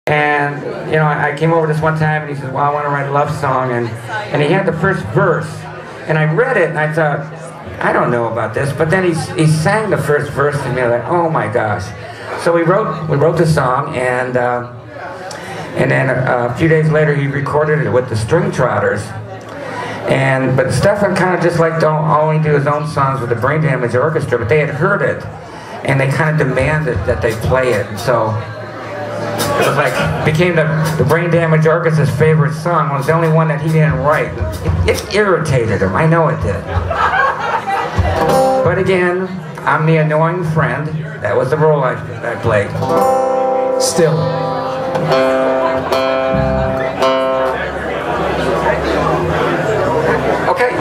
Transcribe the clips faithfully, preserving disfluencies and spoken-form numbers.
And, you know, I came over this one time and he said, well, I want to write a love song. And, and he had the first verse. And I read it and I thought, I don't know about this. But then he, he sang the first verse to me. Like, oh my gosh. So we wrote, we wrote the song, and, uh, and then a, a few days later he recorded it with the String Trotters. And, but Stefan kind of just liked to only do his own songs with the Brain Damage Orchestra, but they had heard it. And they kind of demanded that they play it. And so it was like, became the, the Brain Damage Orchestra's favorite song. It was the only one that he didn't write. It, it irritated him, I know it did. But again, I'm the annoying friend. That was the role I, I played. Still. Okay.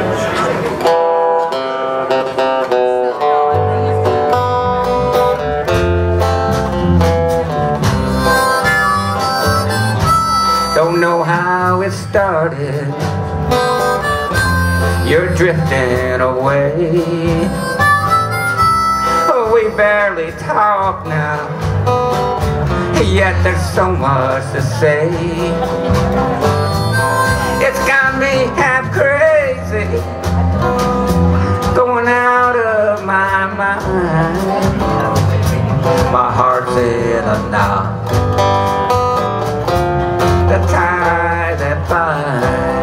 Don't know how it started. You're drifting away. We barely talk now, yet there's so much to say. It's got me half crazy, going out of my mind. My heart's in a knot, the tie that binds.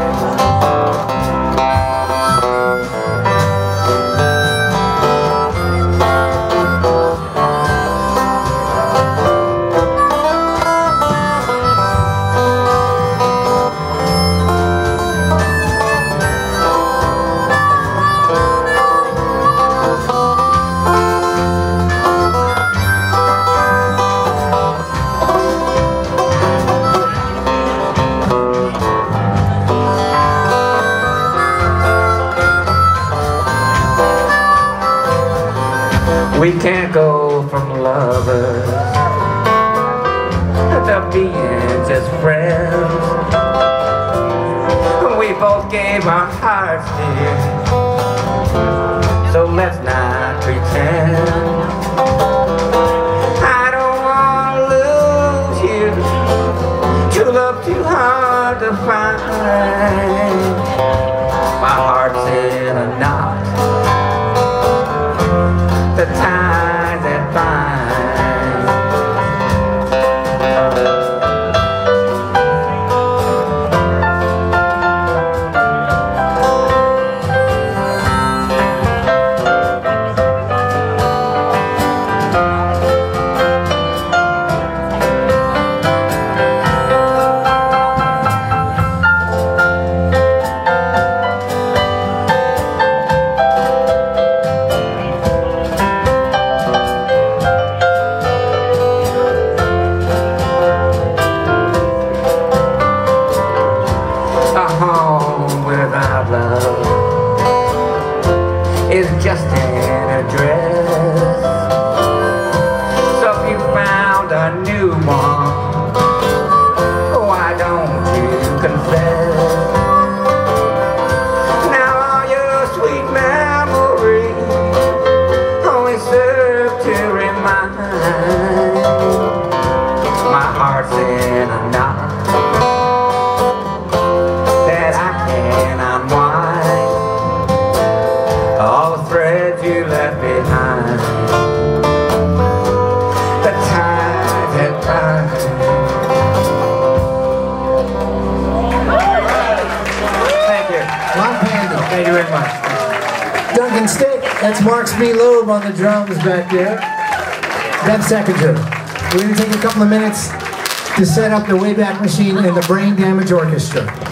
We can't go from lovers to being just friends. We both gave our hearts, dear, so let's not pretend. I don't want to lose you, true love too hard to find. My heart's in a knot, the tie that binds. It's just an address. So if you found a new one, why don't you confess? Now all your sweet memories only serve to remind. My heart's in a knot that I can't unwind. All the threads you left behind, the tie that binds. Thank you. Ron Panda. Thank you very much. Duncan Stick. That's Mark Smealobe on the drums back there. Bev Seconder. We're going to take a couple of minutes to set up the Wayback Machine and the Brain Damage Orchestra.